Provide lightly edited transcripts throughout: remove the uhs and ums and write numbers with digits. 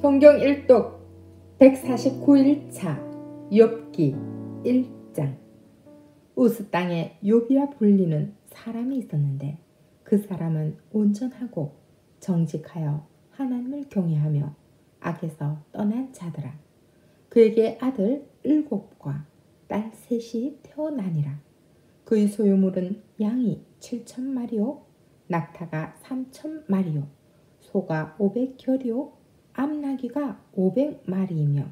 성경 1독 149일차 욥기 1장. 우스 땅에 욥이라 불리는 사람이 있었는데 그 사람은 온전하고 정직하여 하나님을 경외하며 악에서 떠난 자더라. 그에게 아들 7과 딸 3이 태어나니라. 그의 소유물은 양이 7,000마리요 낙타가 3,000마리요 소가 500겨리요 암나귀가 500마리이며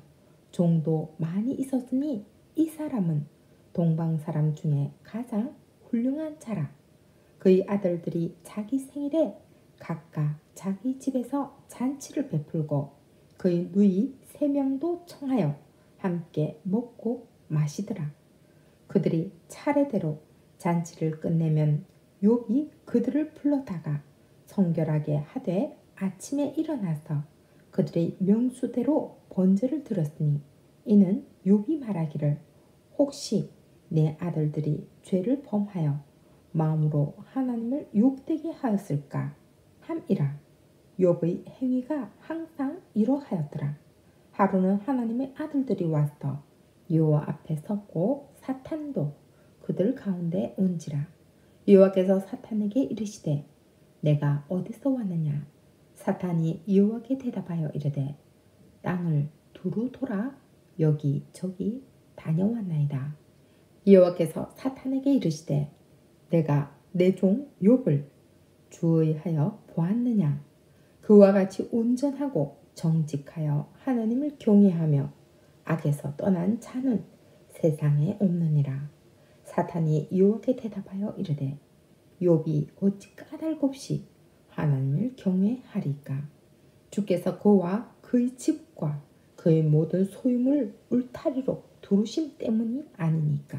종도 많이 있었으니 이 사람은 동방 사람 중에 가장 훌륭한 자라. 그의 아들들이 자기 생일에 각각 자기 집에서 잔치를 베풀고 그의 누이 3명도 청하여 함께 먹고 마시더라. 그들이 차례대로 잔치를 끝내면 욥이 그들을 불러다가 성결하게 하되 아침에 일어나서 그들의 명수대로 번제를 드렸으니 이는 욥이 말하기를 혹시 내 아들들이 죄를 범하여 마음으로 하나님을 욕되게 하였을까 함이라. 욥의 행위가 항상 이러하였더라. 하루는 하나님의 아들들이 와서 여호와 앞에 섰고 사탄도 그들 가운데 온지라. 여호와께서 사탄에게 이르시되 내가 어디서 왔느냐. 사탄이 여호와께 대답하여 이르되 땅을 두루 돌아 여기저기 다녀왔나이다. 여호와께서 사탄에게 이르시되 내가 내 종 욥을 주의하여 보았느냐. 그와 같이 온전하고 정직하여 하나님을 경외하며 악에서 떠난 자는 세상에 없느니라. 사탄이 여호와께 대답하여 이르되 욥이 어찌 까닭없이 하나님을 경외하리까. 주께서 그와 그의 집과 그의 모든 소유물 울타리로 두르심 때문이 아니니까.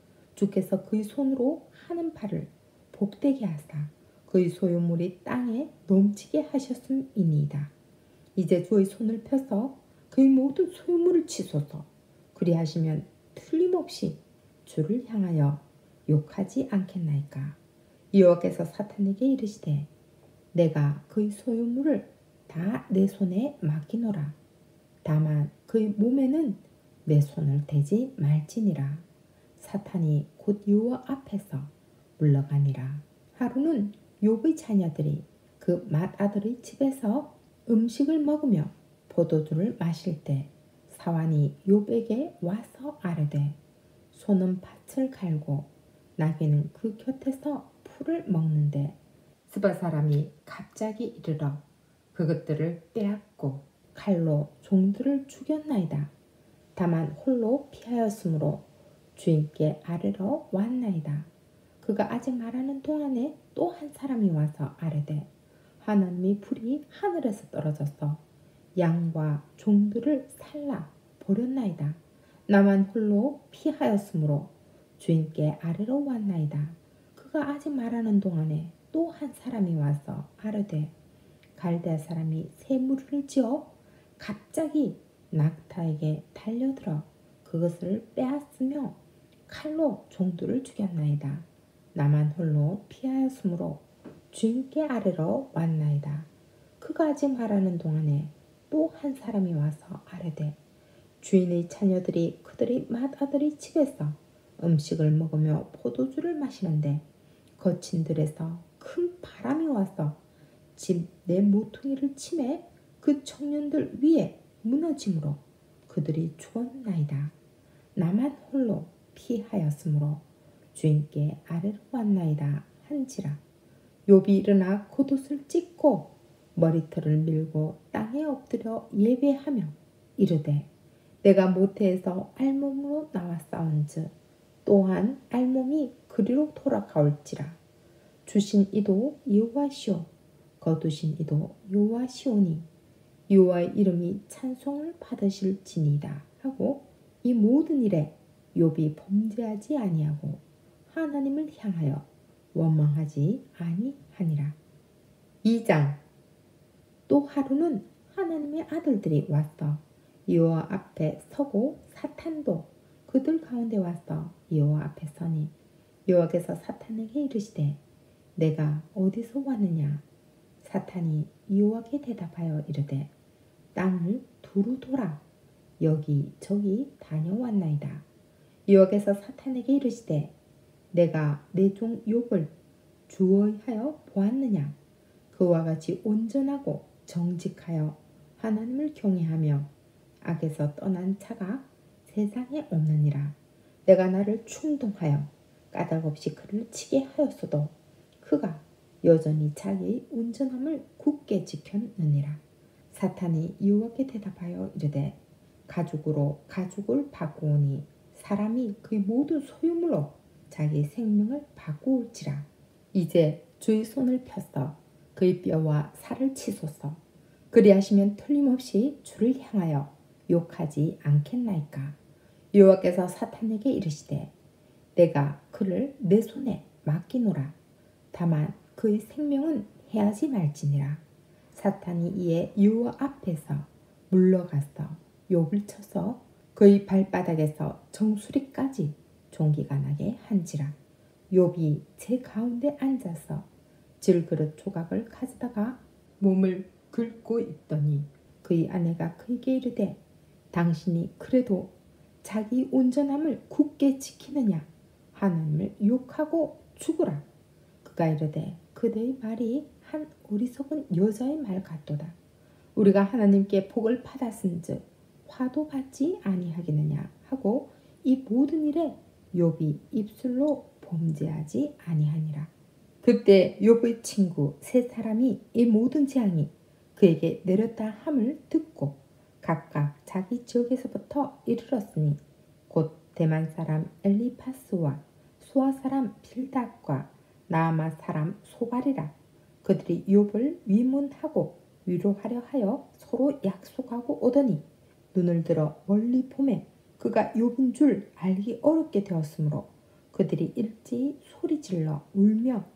주께서 그의 손으로 하는 바를 복되게 하사 그의 소유물이 땅에 넘치게 하셨음이니이다. 이제 주의 손을 펴서 그의 모든 소유물을 치소서. 그리하시면 틀림없이 주를 향하여 욕하지 않겠나이까. 여호와께서 사탄에게 이르시되 내가 그의 소유물을 다 내 손에 맡기노라. 다만 그의 몸에는 내 손을 대지 말지니라. 사탄이 곧 여호와 앞에서 물러가니라. 하루는 욥의 자녀들이 그 맏아들의 집에서 음식을 먹으며 포도주를 마실 때 사환이 욥에게 와서 아뢰되 소는 밭을 갈고 나귀는 그 곁에서 풀을 먹는데 스바 사람이 갑자기 이르러 그것들을 빼앗고 칼로 종들을 죽였나이다. 다만 홀로 피하였으므로 주인께 아뢰러 왔나이다. 그가 아직 말하는 동안에 또 한 사람이 와서 아뢰되 하나님의 불이 하늘에서 떨어져서 양과 종들을 살라 버렸나이다. 나만 홀로 피하였으므로 주인께 아뢰러 왔나이다. 그가 아직 말하는 동안에 또 한 사람이 와서 아뢰되 갈대아 사람이 새 무리를 지어 갑자기 낙타에게 달려들어 그것을 빼앗으며 칼로 종들을 죽였나이다. 나만 홀로 피하였으므로 주인께 아뢰러 왔나이다. 그가 아직 말하는 동안에 또 한 사람이 와서 아뢰되 주인의 자녀들이 그들의 맏아들의 집에서 음식을 먹으며 포도주를 마시는데 거친 들에서 큰 바람이 와서 집 내 모퉁이를 치매 그 청년들 위에 무너짐으로 그들이 죽었나이다. 나만 홀로 피하였으므로 주인께 아뢰러 왔나이다 한지라. 욥이 일어나 겉옷을 찢고 머리털을 밀고 땅에 엎드려 예배하며 이르되 내가 모태에서 알몸으로 나왔사온즉 또한 알몸이 그리로 돌아가올지라. 주신 이도 여호와시오 거두신 이도 여호와시오니 여호와의 이름이 찬송을 받으실지니이다 하고 이 모든 일에 욥이 범죄하지 아니하고 하나님을 향하여 원망하지 아니하니라. 2장. 또 하루는 하나님의 아들들이 와서 여호와 앞에 서고 사탄도 그들 가운데 와서 여호와 앞에 서니 여호와께서 사탄에게 이르시되 내가 어디서 왔느냐. 사탄이 여호와께 대답하여 이르되 땅을 두루 돌아 여기저기 다녀왔나이다. 여호와께서 사탄에게 이르시되 내가 내 종 욥을 주의하여 보았느냐. 그와 같이 온전하고 정직하여 하나님을 경외하며 악에서 떠난 자가 세상에 없느니라. 내가 나를 충동하여 까닭없이 그를 치게 하였어도 그가 여전히 자기의 온전함을 굳게 지켰느니라. 사탄이 여호와께 대답하여 이르되 가죽으로 가죽을 바꾸오니 사람이 그의 모든 소유물로 자기 생명을 바꾸올지라. 이제 주의 손을 펴서 그의 뼈와 살을 치소서. 그리하시면 틀림없이 주를 향하여 욕하지 않겠나이까. 여호와께서 사탄에게 이르시되 내가 그를 내 손에 맡기노라. 다만 그의 생명은 해하지 말지니라. 사탄이 이에 여호와 앞에서 물러가서 욥을 쳐서 그의 발바닥에서 정수리까지 종기가 나게 한지라. 욥이 제 가운데 앉아서 질그릇 조각을 가져다가 몸을 긁고 있더니 그의 아내가 그에게 이르되 당신이 그래도 자기 온전함을 굳게 지키느냐. 하나님을 욕하고 죽으라. 그가 이르되 그대의 말이 한 어리석은 여자의 말 같도다. 우리가 하나님께 복을 받았은즉 화도 받지 아니하겠느냐 하고 이 모든 일에 욥이 입술로 범죄하지 아니하니라. 그때 욥의 친구 세 사람이 이 모든 재앙이 그에게 내렸다 함을 듣고 각각 자기 지역에서부터 이르렀으니 곧 대만 사람 엘리파스와 수아 사람 빌닷과 나아마 사람 소발이라. 그들이 욥을 위문하고 위로하려 하여 서로 약속하고 오더니 눈을 들어 멀리 보매 그가 욥인 줄 알기 어렵게 되었으므로 그들이 일제히 소리질러 울며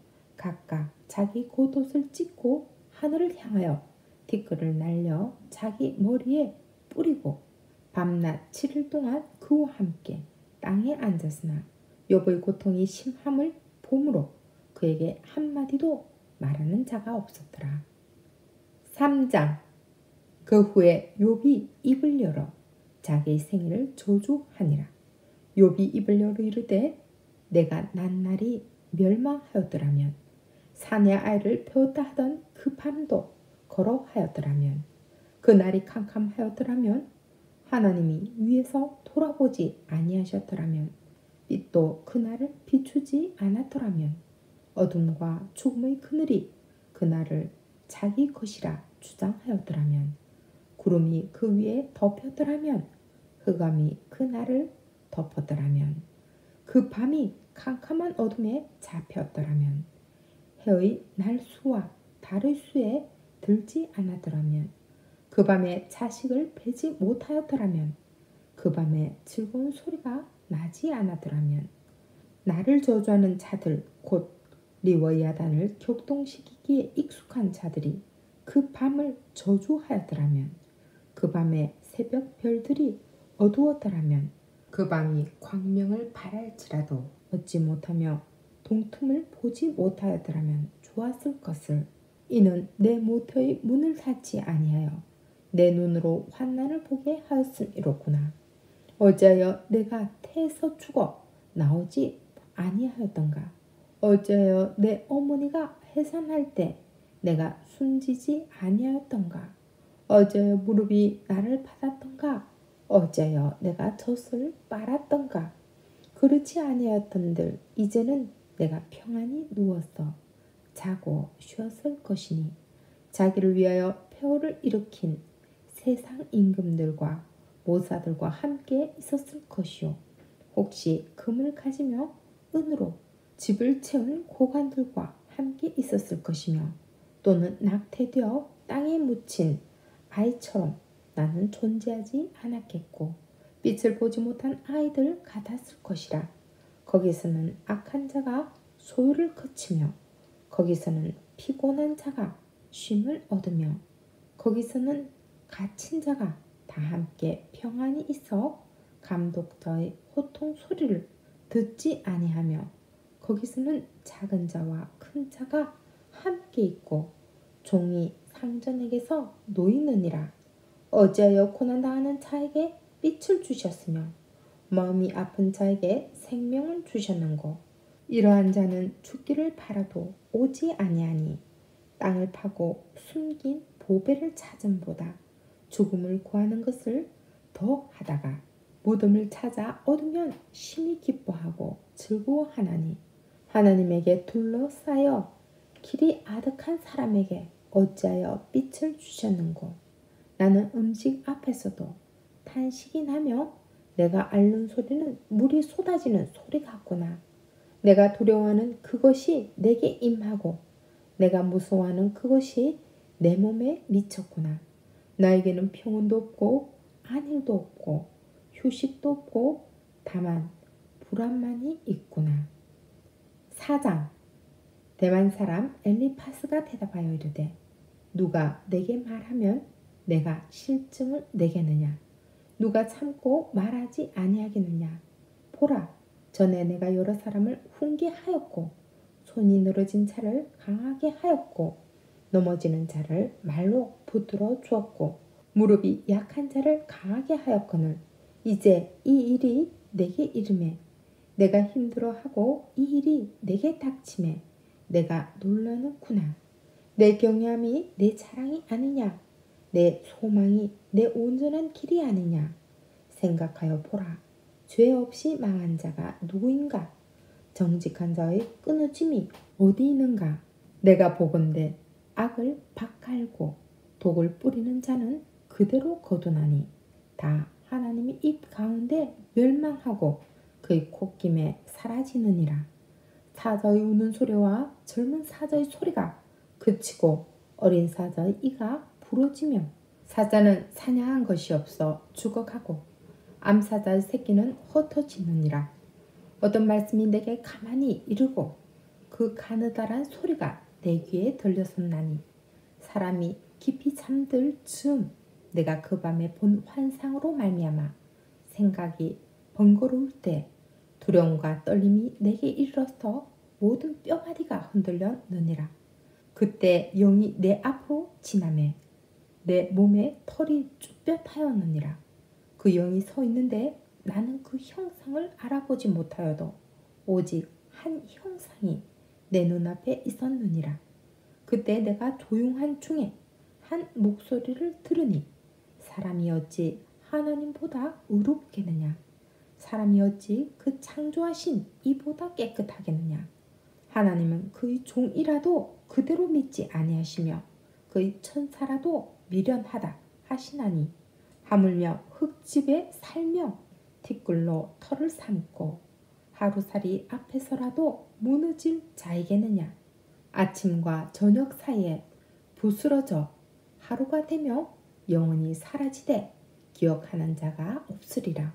각각 자기 겉옷을 찢고 하늘을 향하여 티끌을 날려 자기 머리에 뿌리고 밤낮 7일 동안 그와 함께 땅에 앉았으나 욥의 고통이 심함을 보므로 그에게 한마디도 말하는 자가 없었더라. 3장. 그 후에 욥이 입을 열어 자기의 생일을 저주하니라. 욥이 입을 열어 이르되 내가 난 날이 멸망하였더라면 사내 아이를 배웠다 하던 그 밤도 걸어하였더라면 그 날이 캄캄하였더라면 하나님이 위에서 돌아보지 아니하셨더라면 빛도 그날을 비추지 않았더라면 어둠과 죽음의 그늘이 그날을 자기 것이라 주장하였더라면 구름이 그 위에 덮였더라면 흑암이 그날을 덮었더라면 그 밤이 캄캄한 어둠에 잡혔더라면 해의 날수와 달의 수에 들지 않았더라면 그 밤에 자식을 베지 못하였더라면 그 밤에 즐거운 소리가 나지 않았더라면 나를 저주하는 자들 곧 리워야단을 격동시키기에 익숙한 자들이 그 밤을 저주하였더라면 그 밤에 새벽 별들이 어두웠더라면 그 밤이 광명을 발할지라도 얻지 못하며 동틈을 보지 못하였더라면 좋았을 것을. 이는 내 모태의 문을 닫지 아니하여 내 눈으로 환난을 보게 하였음이로구나. 어찌하여 내가 태에서 죽어 나오지 아니하였던가. 어찌하여 내 어머니가 해산할 때 내가 숨지지 아니하였던가. 어찌하여 무릎이 나를 받았던가. 어찌하여 내가 젖을 빨았던가. 그렇지 아니하였던들 이제는 내가 평안히 누워서 자고 쉬었을 것이니 자기를 위하여 폐허를 일으킨 세상 임금들과 모사들과 함께 있었을 것이요 혹시 금을 가지며 은으로 집을 채운 고관들과 함께 있었을 것이며 또는 낙태되어 땅에 묻힌 아이처럼 나는 존재하지 않았겠고 빛을 보지 못한 아이들 같았을 것이라. 거기서는 악한 자가 소유를 그치며 거기서는 피곤한 자가 쉼을 얻으며 거기서는 갇힌 자가 다 함께 평안히 있어 감독자의 호통 소리를 듣지 아니하며 거기서는 작은 자와 큰 자가 함께 있고 종이 상전에게서 놓이느니라. 어찌하여 고난당하는 자에게 빛을 주셨으며 마음이 아픈 자에게 생명을 주셨는고. 이러한 자는 죽기를 바라도 오지 아니하니 땅을 파고 숨긴 보배를 찾음보다 죽음을 구하는 것을 더 하다가 무덤을 찾아 얻으면 심히 기뻐하고 즐거워하나니, 하나님에게 둘러싸여 길이 아득한 사람에게 어찌하여 빛을 주셨는고. 나는 음식 앞에서도 탄식이 나며 내가 앓는 소리는 물이 쏟아지는 소리 같구나. 내가 두려워하는 그것이 내게 임하고 내가 무서워하는 그것이 내 몸에 미쳤구나. 나에게는 평온도 없고 안일도 없고 휴식도 없고 다만 불안만이 있구나. 4장. 대만 사람 엘리파스가 대답하여 이르되 누가 내게 말하면 내가 실증을 내겠느냐? 누가 참고 말하지 아니하겠느냐? 보라, 전에 내가 여러 사람을 훈계하였고 손이 늘어진 자를 강하게 하였고 넘어지는 자를 말로 붙들어 주었고 무릎이 약한 자를 강하게 하였거늘 이제 이 일이 내게 이르매 내가 힘들어하고 이 일이 내게 닥침에 내가 놀라는구나. 내 경외함이 내 자랑이 아니냐? 내 소망이 내 온전한 길이 아니냐? 생각하여 보라. 죄 없이 망한 자가 누구인가? 정직한 자의 끊어짐이 어디 있는가? 내가 보건대 악을 밭갈고 독을 뿌리는 자는 그대로 거두나니 다 하나님의 입 가운데 멸망하고 그의 콧김에 사라지느니라. 사자의 우는 소리와 젊은 사자의 소리가 그치고 어린 사자의 이가 부러지며 사자는 사냥한 것이 없어 죽어가고 암사자의 새끼는 흩어지느니라. 어떤 말씀이 내게 가만히 이르고 그 가느다란 소리가 내 귀에 들렸었나니 사람이 깊이 잠들 즈음 내가 그 밤에 본 환상으로 말미암아 생각이 번거로울 때 두려움과 떨림이 내게 이르러서 모든 뼈마디가 흔들려 느니라. 그때 영이 내 앞으로 지나매 내 몸에 털이 쭈뼛하였느니라. 그 영이 서 있는데 나는 그 형상을 알아보지 못하여도 오직 한 형상이 내 눈앞에 있었느니라. 그때 내가 조용한 중에 한 목소리를 들으니 사람이 어찌 하나님보다 의롭겠느냐? 사람이 어찌 그 창조하신 이보다 깨끗하겠느냐? 하나님은 그의 종이라도 그대로 믿지 아니하시며 그의 천사라도 미련하다 하시나니 하물며 흙집에 살며 티끌로 털을 삼고 하루살이 앞에서라도 무너질 자이겠느냐? 아침과 저녁 사이에 부스러져 하루가 되며 영원히 사라지되 기억하는 자가 없으리라.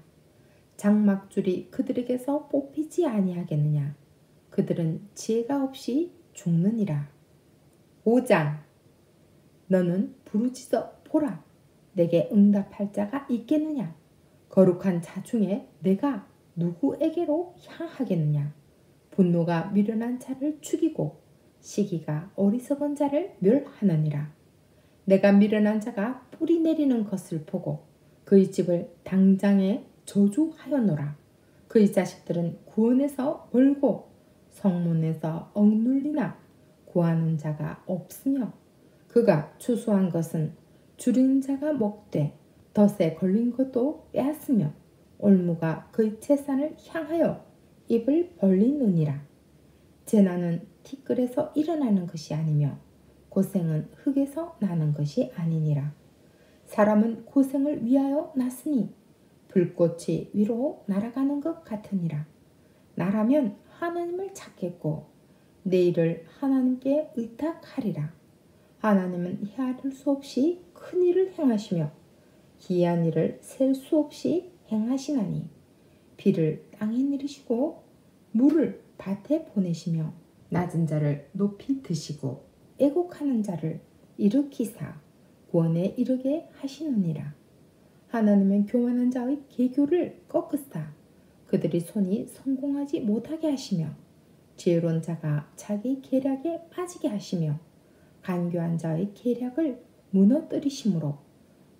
장막줄이 그들에게서 뽑히지 아니하겠느냐? 그들은 지혜가 없이 죽느니라. 5장. 너는 부르짖어 보라. 내게 응답할 자가 있겠느냐? 거룩한 자 중에 내가 누구에게로 향하겠느냐? 분노가 미련한 자를 죽이고 시기가 어리석은 자를 멸하느니라. 내가 미련한 자가 뿌리 내리는 것을 보고 그의 집을 당장에 저주하였노라. 그의 자식들은 구원에서 멀고 성문에서 억눌리나 구하는 자가 없으며 그가 추수한 것은 줄인 자가 먹되 덫에 걸린 것도 빼앗으며 올무가 그의 재산을 향하여 입을 벌리느니라. 재난은 티끌에서 일어나는 것이 아니며 고생은 흙에서 나는 것이 아니니라. 사람은 고생을 위하여 났으니 불꽃이 위로 날아가는 것 같으니라. 나라면 하나님을 찾겠고 내일을 하나님께 의탁하리라. 하나님은 헤아릴 수 없이 큰 일을 행하시며 기이한 일을 셀 수 없이 행하시나니 비를 땅에 내리시고 물을 밭에 보내시며 낮은 자를 높이 드시고 애곡하는 자를 일으키사 구원에 이르게 하시느니라. 하나님은 교만한 자의 계교를 꺾으사 그들의 손이 성공하지 못하게 하시며 지혜로운 자가 자기 계략에 빠지게 하시며 간교한 자의 계략을 무너뜨리심으로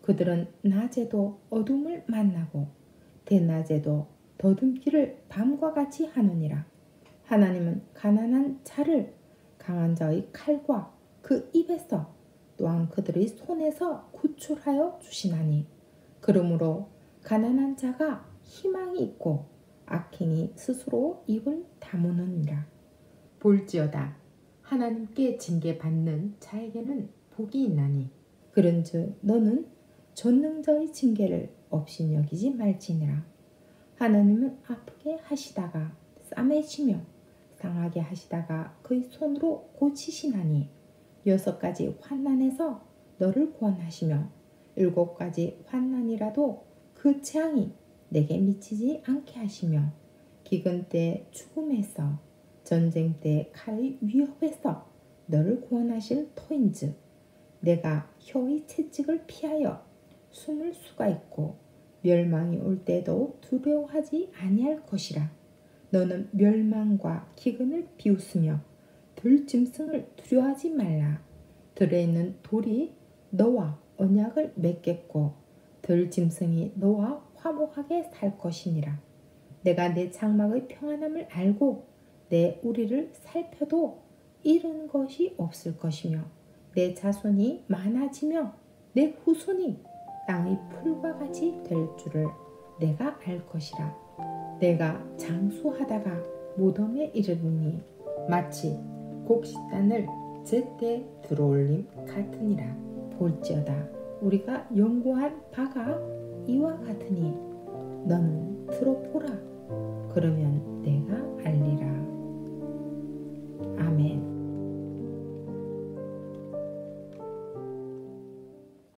그들은 낮에도 어둠을 만나고 대낮에도 더듬기를 밤과 같이 하느니라. 하나님은 가난한 자를 강한 자의 칼과 그 입에서 또한 그들의 손에서 구출하여 주시나니 그러므로 가난한 자가 희망이 있고 악행이 스스로 입을 다무느니라. 볼지어다 하나님께 징계받는 자에게는 복이 있나니 그런즉 너는 전능자의 징계를 없이 여기지 말지니라. 하나님은 아프게 하시다가 싸매시며 상하게 하시다가 그의 손으로 고치시나니 6가지 환난에서 너를 구원하시며 7가지 환난이라도 그 재앙이 내게 미치지 않게 하시며 기근 때 죽음에서 전쟁 때 칼의 위협에서 너를 구원하실 터인즉 내가 혀의 채찍을 피하여 숨을 수가 있고 멸망이 올 때도 두려워하지 아니할 것이라. 너는 멸망과 기근을 비웃으며 들짐승을 두려워하지 말라. 들에 있는 돌이 너와 언약을 맺겠고 들짐승이 너와 화목하게 살 것이니라. 내가 내 장막의 평안함을 알고 내 우리를 살펴도 잃은 것이 없을 것이며 내 자손이 많아지며 내 후손이 땅의 풀과 같이 될 줄을 내가 알 것이라. 내가 장수하다가 무덤에 이르르니 마치 곡식단을 제때 들어올림 같으니라. 볼지어다 우리가 연구한 바가 이와 같으니 너는 들어보라. 그러면